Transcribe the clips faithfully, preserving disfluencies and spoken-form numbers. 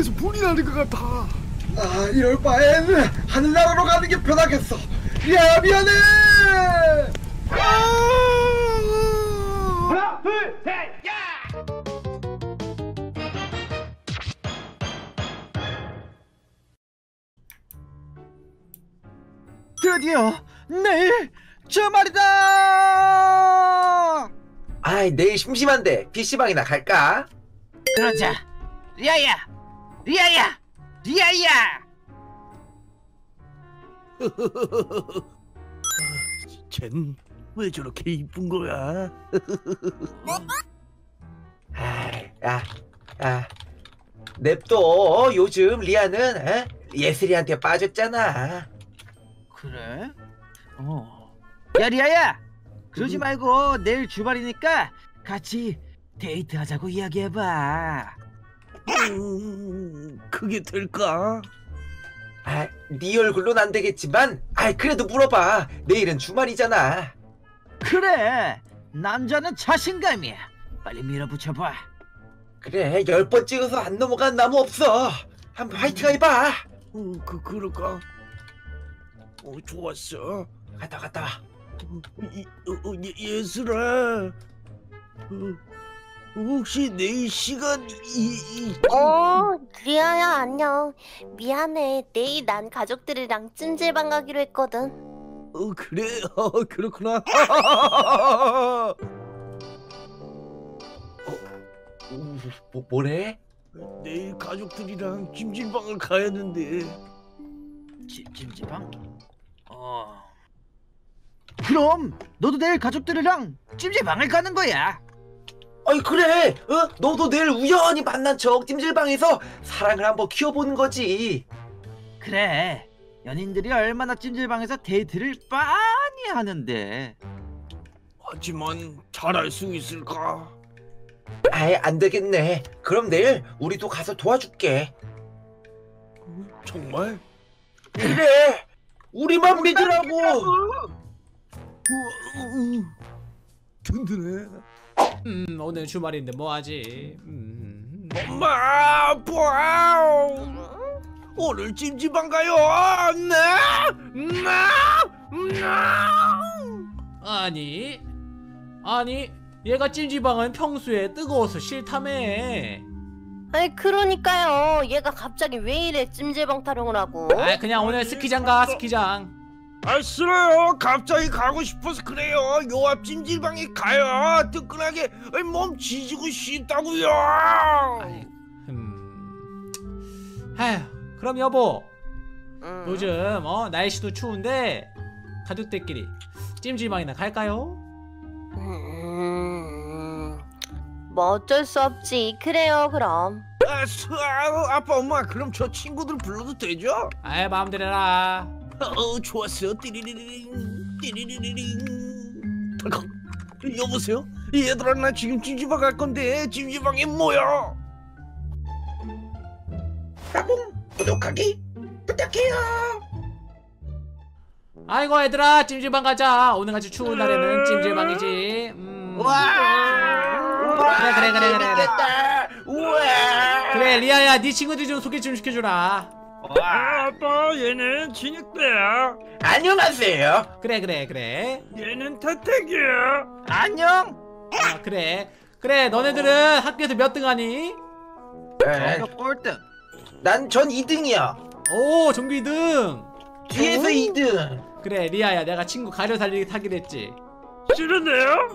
몸에서 불이 나는 것 같아. 아, 이럴 바엔 하늘나라로 가는 게 편하겠어. 야, 미안해. 아! 하나, 둘, 셋, 야! 드디어 내일 주말이다. 아이, 내일 심심한데 피시방이나 갈까? 그러자. 리아야, 리아야, 리아야. 쟨 왜 저렇게 이쁜 거야? 아이, 야, 야, 냅둬. 요즘 리아는 에? 예슬이한테 빠졌잖아. 그래? 어. 야, 리아야. 그러지 말고 내일 주말이니까 같이 데이트하자고 이야기해봐. 음, 그게 될까? 아, 네 얼굴로는 안 되겠지만, 아, 그래도 물어봐. 내일은 주말이잖아. 그래. 남자는 자신감이야. 빨리 밀어붙여봐. 그래, 열 번 찍어서 안 넘어간 나무 없어. 한번 화이팅 해봐. 어, 그 그럴까? 어, 좋았어. 갔다 갔다 와. 어, 이, 어, 어, 예, 예슬아. 어, 혹시 내일 시간 이, 이 어, 리아야, 안녕. 미안해. 내일 난 가족들이랑 찜질방 가기로 했거든. 어, 그래? 어, 그렇구나. 어, 뭐, 뭐래? 내일 가족들이랑 찜질방을 가야 하는데. 찜, 찜질방? 어. 그럼 너도 내일 가족들이랑 찜질방을 가는 거야. 아이, 그래. 어? 너도 내일 우연히 만난 척 찜질방에서 사랑을 한번 키워보는 거지. 그래. 연인들이 얼마나 찜질방에서 데이트를 많이 하는데. 하지만 잘할 수 있을까? 아이, 안 되겠네. 그럼 내일 우리도 가서 도와줄게. 정말? 그래. 우리만 믿으라고. 우와, 든든해. 음, 오늘 주말인데 뭐하지? 음. 엄마, 아빠. 오늘 찜질방 가요. 네? 네? 네? 아니, 아니, 얘가 찜질방은 평소에 뜨거워서 싫다며. 아니, 그러니까요. 얘가 갑자기 왜 이래 찜질방 타령을 하고. 아, 그냥 오늘 스키장 가, 스키장. 아, 싫어요. 갑자기 가고 싶어서 그래요. 요 앞 찜질방에 가요. 뜨끈하게 몸 지지고 싶다고요. 아이, 음. 아휴, 그럼 여보, 음. 요즘 어 날씨도 추운데 가족들끼리 찜질방이나 갈까요? 음, 뭐 어쩔 수 없지. 그래요, 그럼. 아, 수, 아, 아빠, 엄마, 그럼 저 친구들 불러도 되죠? 아이, 마음대로 해라. 어, 좋았어. 띠리리리링, 띠리리리링. 덜컥. 여보세요? 얘들아, 나 지금 찜질방 갈 건데 찜질방에 뭐야? 따봉 구독하기 부탁해요. 아이고 얘들아, 찜질방 가자. 오늘같이 추운 날에는 찜질방이지. 음. 우와. 그래 그래 그래 그래 그래. 우와. 그래, 리아야, 네 친구들 좀 소개 좀 시켜주라. 아, 아빠, 얘는 진익대야. 안녕하세요. 그래 그래 그래. 얘는 태택이야. 안녕. 어, 그래 그래. 너네들은 학교에서 몇 등 하니? 저 꼴등. 난 전 이 등이야. 오, 전교 이 등. 뒤에서 이 등. 그래, 리아야, 내가 친구 가려 살리기 타기로 했지. 싫은데요?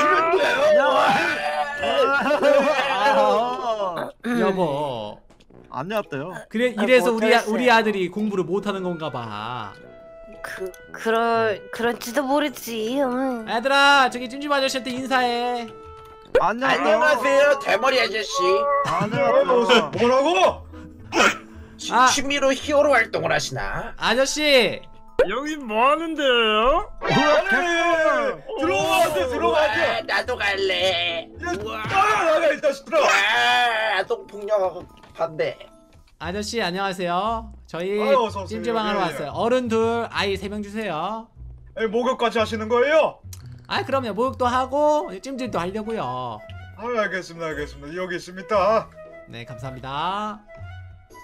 여보, 안 나왔대요. 그래, 아, 이래서 뭐 우리 아, 어쩔 우리 아들이 공부를 못하는 건가 봐. 그, 그럴, 그럴지도 모르지. 음. 얘들아, 저기 찜찜 아저씨한테 인사해. 안녕하세요, 대머리 아저씨. 안녕하세요. 뭐라고? 지- 아. 취미로 히어로 활동을 하시나? 아저씨, 여기 뭐 하는데요? 들어와세요, 들어와세요. 우와, 나도 갈래. 나가, 나가, 이 자식들아. 와, 아동폭력 반대. 아저씨 안녕하세요. 저희 아유, 어서 오세요. 찜질방 하러 예, 예. 왔어요. 어른 둘, 아이 세 명 주세요. 에, 목욕까지 하시는 거예요? 아, 그럼요. 목욕도 하고 찜질도 하려고요. 아, 알겠습니다, 알겠습니다. 여기 있습니다. 네, 감사합니다.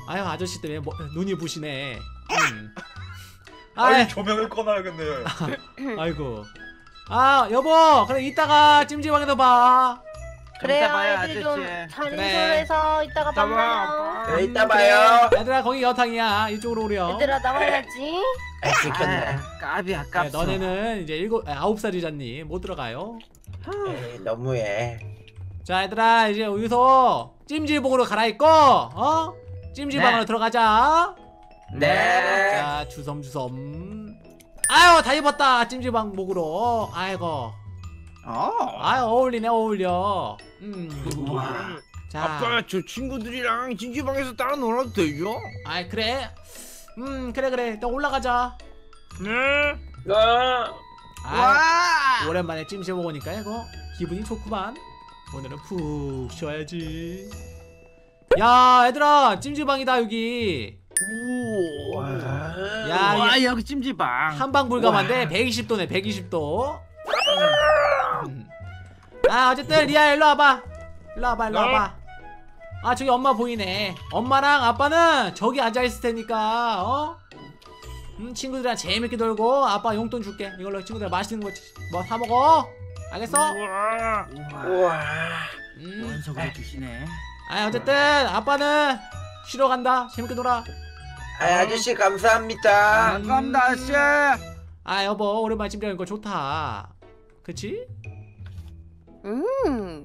아유 아저씨 때문에 뭐, 눈이 부시네. 음. 아니 아이, 조명을 꺼놔야겠네. 아이고. 아 여보, 그래 이따가 찜질방에서 봐. 그래요, 이따 봐요, 애들 좀 아저씨. 잔소리해서 이따가 만나요. 그래, 이따 음, 봐요. 그래. 얘들아 거기 여탕이야. 이쪽으로 오렴. 얘들아 나와야지. 아, 들켰네. 아, 까비 네, 아깝소. 너네는 이제 일곱 아, 아홉 살이잖니. 못 들어가요. 에이, 너무해. 자 얘들아 이제 여기서 찜질복으로 갈아입고 어? 찜질방으로 네. 들어가자. 네. 자 주섬주섬. 아유 다 입었다 찜질방복으로. 아이고. 어. 아유 어울리네 어울려. 음. 우와. 자. 아빠 저 친구들이랑 찜질방에서 따라 놀아도 되죠? 아이 그래. 음 그래 그래. 또 올라가자. 네. 어. 아 오랜만에 찜질복 오니까 이거 기분이 좋구만. 오늘은 푹 쉬어야지. 야 얘들아 찜질방이다 여기. 오. 야 와 이게 여기 찜질방. 한방 불감한데 백이십 도네 백이십 도. 음. 아 어쨌든 리아 일로 와봐. 일로 와봐 일로 와봐. 아 저기 엄마 보이네. 엄마랑 아빠는 저기 앉아있을 테니까 어? 음 친구들이랑 재밌게 놀고 아빠 용돈 줄게. 이걸로 친구들 맛있는 거 뭐 사 먹어. 알겠어? 우와. 우와. 음. 원석으로 주시네. 아 어쨌든 아빠는 쉬러 간다. 재밌게 놀아. 아, 아저씨 감사합니다. 반갑다 아저씨. 아 여보 오랜만에 찜질하는 거 좋다. 그치? 음.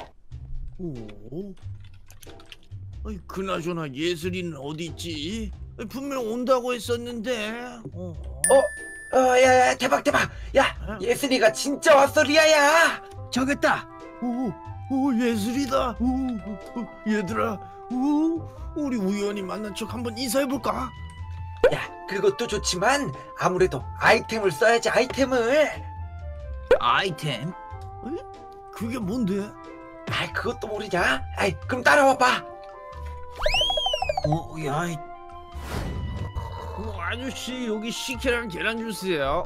오. 아이, 그나저나 예슬이는 어디 있지? 아이, 분명 온다고 했었는데. 어. 어, 야야 대박 대박. 야 예슬이가 진짜 왔어 리아야. 저기 있다. 오, 오 예슬이다. 오, 오, 얘들아. 오, 우리 우연히 만난 척 한번 인사해볼까? 야 그것도 좋지만 아무래도 아이템을 써야지 아이템을. 아이템. 그게 뭔데? 아이 그것도 모르냐? 아이 그럼 따라와봐. 어, 야, 이- 어, 아저씨 여기 식혜랑 계란 주세요.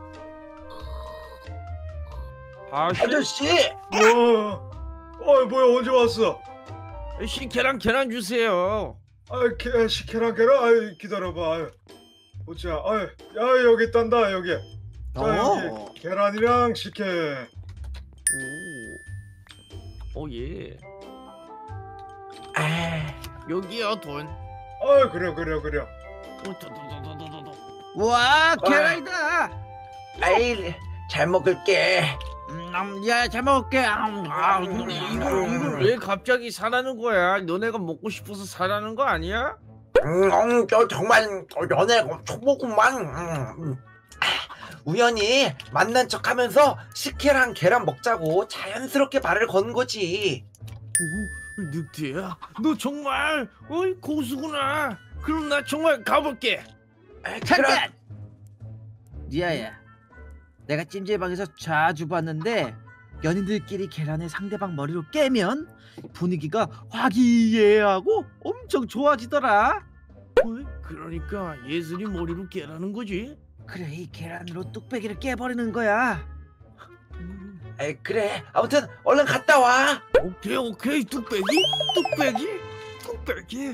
아저씨 아저씨. 어, 어 뭐야 언제 왔어? 식혜랑 계란 주세요. 아, 게, 식혜랑 계란. 아, 기다려봐. 아유. 보자. 아, 야 여기 있단다 여기. 자 어. 여기 계란이랑 식혜. 오, 오 예. 아, 여기요 돈. 아 그래 그래 그래. 어, 도, 도, 도, 도, 도, 도, 도. 와 계란이다. 아이 잘 먹을게. 음, 야잘 먹을게. 음, 아, 음, 근데 음, 이걸 음. 이걸 왜 갑자기 사라는 거야? 너네가 먹고 싶어서 사라는 거 아니야? 음, 음, 저 정말 어, 연애가 엄청 보구만. 음, 음. 아, 우연히 만난 척하면서 식혜랑 계란 먹자고 자연스럽게 말을 건 거지. 오, 늑대야, 너 정말 어이 고수구나. 그럼 나 정말 가볼게. 아, 그럼 잠깐. 리아야, 내가 찜질방에서 자주 봤는데 연인들끼리 계란을 상대방 머리로 깨면 분위기가 화기애애하고 엄청 좋아지더라. 어이? 그러니까 예슬이 머리로 깨라는 거지. 그래, 이 계란으로 뚝배기를 깨버리는 거야. 음, 아, 그래. 아무튼 얼른 갔다 와. 오케이 오케이 뚝배기 뚝배기 뚝배기.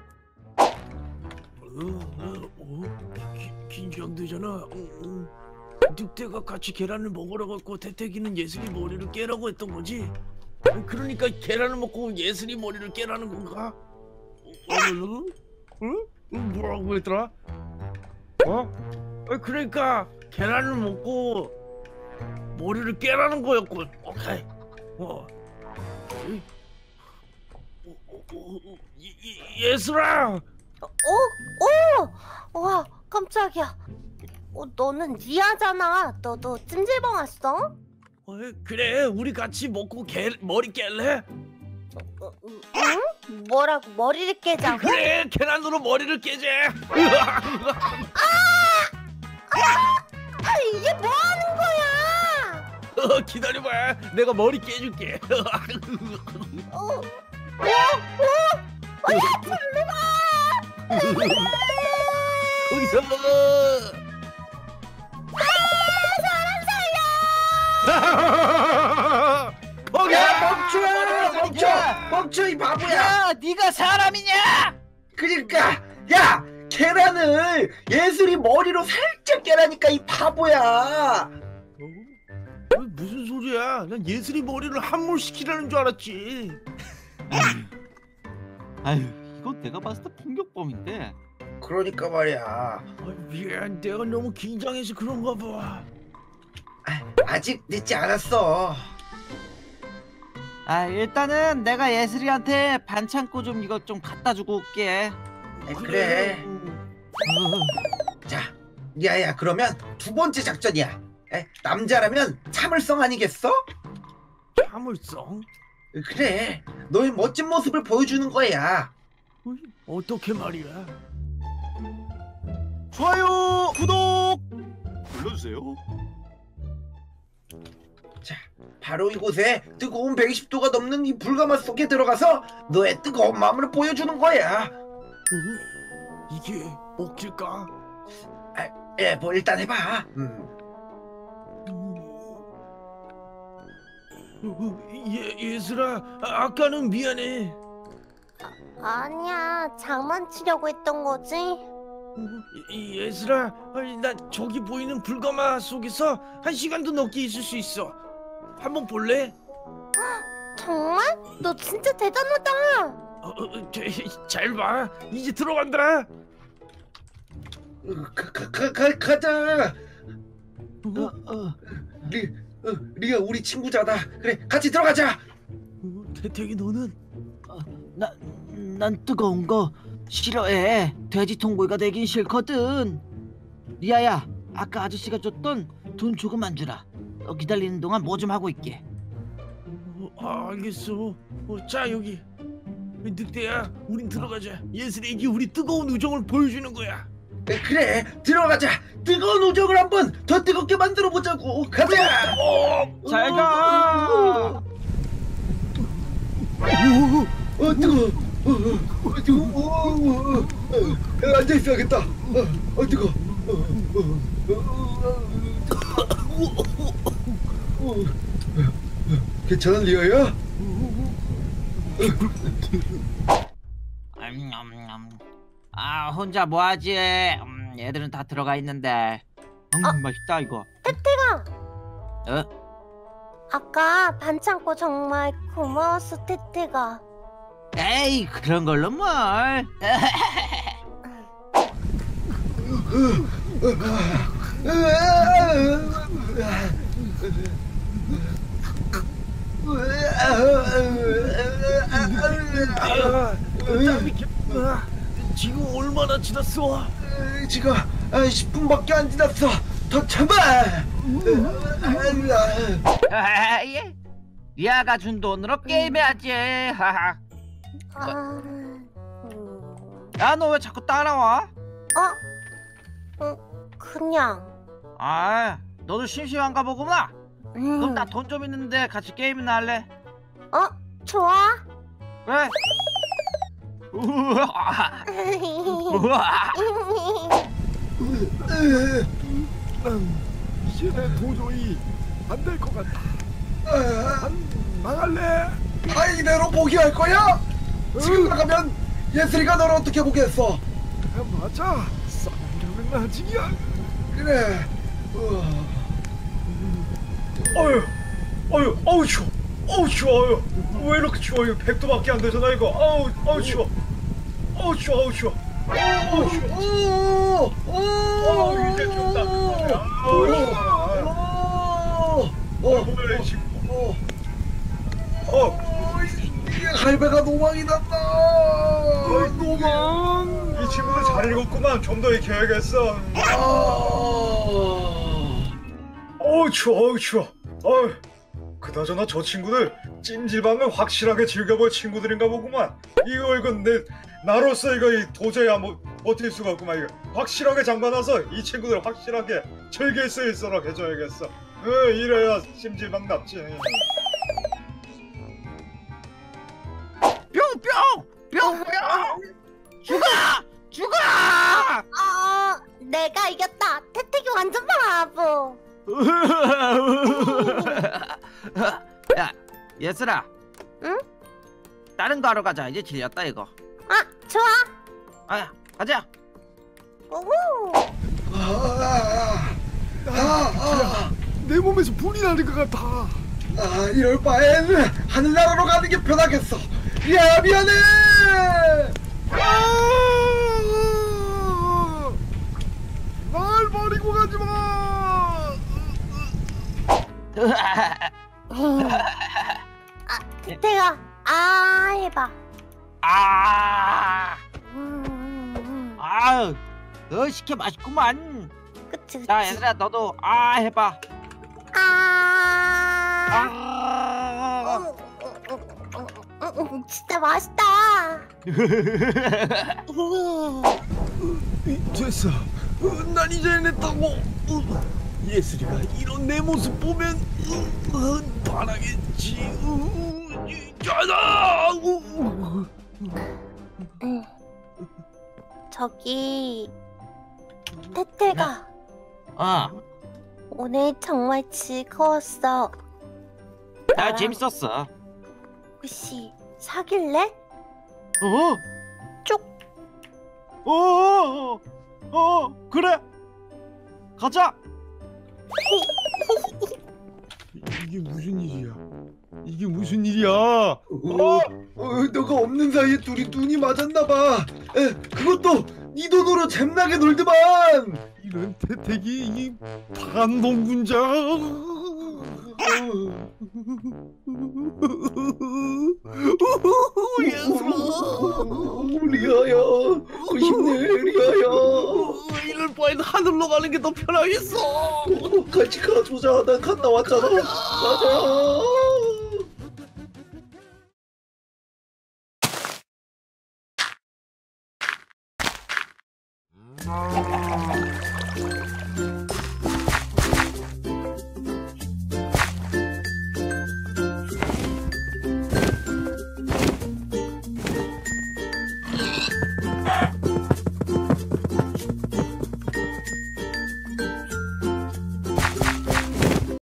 어, 어, 어, 기, 긴장되잖아. 어, 어. 늑대가 같이 계란을 먹으라고 했고 태태기는 예슬이 머리를 깨라고 했던 거지. 아니, 그러니까 계란을 먹고 예슬이 머리를 깨라는 건가? 어? 어? 어? 뭐라고 했더라? 어? 아니, 그러니까 계란을 먹고 머리를 깨라는 거였군. 오케이. 어. 에이. 어, 어, 어, 어, 예, 예, 예슬아. 어? 어? 와 깜짝이야. 어, 너는 리아잖아. 너도 찜질방 왔어? 어이, 그래 우리 같이 먹고 개, 머리 깰래? 어, 음, 응? 뭐라고 머리를 깨자고? 그래 계란으로 머리를 깨재. 아, 이게 뭐 하는 거야? 어, 기다려봐 내가 머리 깨줄게. 어? 어? 어? 어? 야, 절로 가! 거기서 먹어. 야 멈춰 멈춰 멈춰 이 바보야. 야, 네가 사람이냐? 그러니까 야 계란을 예슬이 머리로 살짝 깨라니까 이 바보야. 어? 무슨 소리야? 난 예슬이 머리를 함몰시키라는 줄 알았지. 아유, 이건 내가 봤을 때 폭력범인데. 그러니까 말이야. 아, 미안, 내가 너무 긴장해서 그런가 봐. 아, 아직 늦지 않았어. 아, 일단은 내가 예슬이한테 반창고 좀 이것 좀 갖다 주고 올게. 에, 그래. 자, 야야 그러면 두 번째 작전이야. 에, 남자라면 참을성 아니겠어? 참을성? 그래, 너의 멋진 모습을 보여주는 거야. 어떻게 말이야? 좋아요, 구독 눌러주세요. 자, 바로 이곳에 뜨거운 백이십 도가 넘는 이 불가마 속에 들어가서 너의 뜨거운 마음을 보여주는 거야. 어? 이게 먹힐까? 아, 예, 뭐 일단 해봐. 음. 예, 예슬아, 아, 아까는 미안해. 아니야, 장난치려고 했던 거지. 이- 예슬아, 아니, 나 저기 보이는 불가마 속에서 한 시간도 넘게 있을 수 있어. 한번 볼래? 정말? 너 진짜 대단하다. 어, 어, 저, 잘 봐, 이제 들어간다. 가, 가, 가, 가, 가자. 어, 어. 리, 어, 리아 우리 친구잖아. 그래, 같이 들어가자. 어, 태택이 너는? 나, 난 뜨거운 거 싫어해. 돼지 통보이가 되긴 싫거든. 리아야, 아까 아저씨가 줬던 돈 조금만 주라. 너 기다리는 동안 뭐 좀 하고 있게. 어, 아, 알겠어. 어, 자, 여기. 늑대야, 우린 들어가자. 예슬에게 우리 뜨거운 우정을 보여주는 거야. 에, 그래, 들어가자. 뜨거운 우정을 한번 더 뜨겁게 만들어 보자고. 가자. 잘 가. 어, 어, 뜨거. 어, 어, 어, 뜨거. 어, 어, 어, 어, 앉아 있어야겠다. 어, 어, 뜨거. 어, 어, 어, 어, 어, 어, 괜찮아, 리아야? 음, 음, 음. 아, 혼자 뭐하지? 음, 애들은 다 들어가 있는데. 음, 맛있다 이거. 태태가. 어? 아까 반창고 정말 고마웠어, 태태가. 에이, 그런 걸로 뭘? 야, 땀이 겹나. 지금 얼마나 지났어? 지금 십 분밖에 안 지났어. 더 참아. 아, 예. 리아가 준 돈으로 게임해야지. 하하. 아, 음. 야, 너 왜 자꾸 따라와? 어? 어, 그냥. 아, 너도 심심한가 보구나. 음. 그럼 나 돈 좀 있는데 같이 게임이나 할래? 어, 좋아. 그래. 우와. 우와. 이제 도저히 안 될 것 같아. 안 나갈래? 아, 이대로 포기할 거야? 지금 나가면 예슬이가 너를 어떻게 보겠어? 맞아. 쌍욕은 아직이야. 그래. 어. 어휴, 어휴, 어우 추워, 어우 추워요. 왜 이렇게 추워요? 백 도밖에 안 되잖아 이거. 아우, 아우 추워, 어우 추워, 어우 추워, 어우 추워. 오! 오! 어우 이제 춥다. 아우 추워. 어, 뭐야 이 친구? 어. 어, 할배가 노망이 났다. 노망. 이 친구들 잘 읽었구만. 좀 더 익혀야겠어. 아. 어우 추워, 어우 추워. 어우. 그나저나 저 친구들 찜질방을 확실하게 즐겨볼 친구들인가 보구만. 이거 이거 내 나로서 이거 이 도저히 뭐 버틸 수가 없구만. 이거 확실하게 잠가놔서 이 친구들 확실하게 즐길 수 있도록 해줘야겠어. 어, 이래야 찜질방 납지. 뿅뿅! 뿅뿅! 죽어! 죽어! 어, 내가 이겼다. 태택이 완전 바보. 야, 예슬아. 응? 다른 거 하러 가자. 이제 질렸다 이거. 아, 좋아. 아, 가자. 오호. 아, 아, 아, 내 몸에서 불이 나는 것 같아. 아, 이럴 바엔 하늘나라로 가는 게 편하겠어. 야, 미안해. 아! 날 버리고 가지 마. 아, 태태가 아 해봐. 아, 음, 음, 음. 아, 너 식혜 맛있구만. 그치 그치. 자, 얘들아, 너도 아 해봐. 아. 아, 음, 음, 음, 음, 음, 진짜 맛있다. 됐어. 어, 난 이제 해냈다고. 어, 예슬이가 이런 내 모습 보면 어, 어, 반하겠지. 어, 이, 짜다. 어, 응. 저기 태태가 어, 오늘 정말 즐거웠어. 나 나랑 재밌었어. 혹시 사귈래? 어, 쪽. 어, 어, 어, 그래. 가자. 이게 무슨 일이야? 이게 무슨 일이야? 어, 어, 너가 없는 사이에 둘이 눈이 맞았나봐. 에, 그것도 네 돈으로 잼나게 놀더만. 이런 태택이 이 반동군자. 오, 리아야, 힘내, 리아야. 이럴 바엔 하늘로 가는 게 더 편하겠어. 같이 가보자. 난 갔다 왔잖아. 가자.